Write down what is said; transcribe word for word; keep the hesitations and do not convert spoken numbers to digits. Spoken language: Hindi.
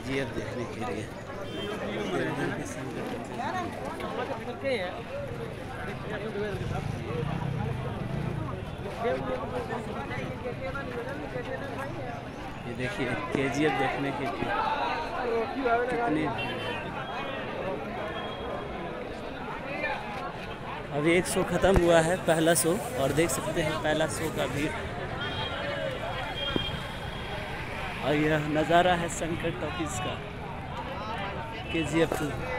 जी एफ देखने के लिए। ये देखिए के जी एफ देखने के लिए कितनी अभी एक शो ख़त्म हुआ है, पहला शो, और देख सकते हैं पहला शो का भीड़। और यह नज़ारा है शंकर टॉकीज का के जी एफ टू।